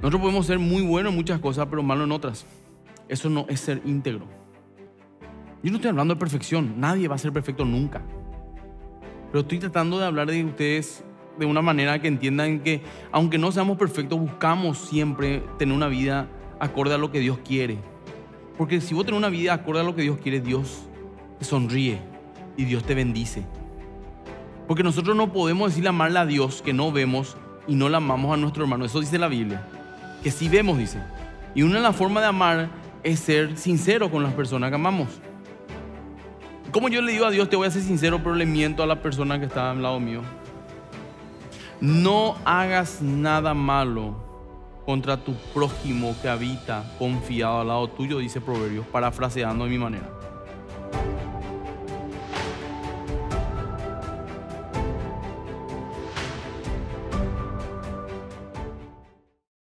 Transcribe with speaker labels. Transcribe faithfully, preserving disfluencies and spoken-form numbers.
Speaker 1: Nosotros podemos ser muy buenos en muchas cosas, pero malos en otras. Eso no es ser íntegro. Yo no estoy hablando de perfección. Nadie va a ser perfecto nunca. Pero estoy tratando de hablar de ustedes de una manera que entiendan que, aunque no seamos perfectos, buscamos siempre tener una vida acorde a lo que Dios quiere. Porque si vos tenés una vida acorde a lo que Dios quiere, Dios te sonríe y Dios te bendice. Porque nosotros no podemos decirle amarle a Dios que no vemos y no le amamos a nuestro hermano. Eso dice la Biblia. Que sí vemos, dice. Y una de las formas de amar es ser sincero con las personas que amamos. Como yo le digo a Dios, te voy a ser sincero, pero le miento a la persona que está al lado mío. No hagas nada malo contra tu prójimo que habita confiado al lado tuyo, dice Proverbios, parafraseando de mi manera.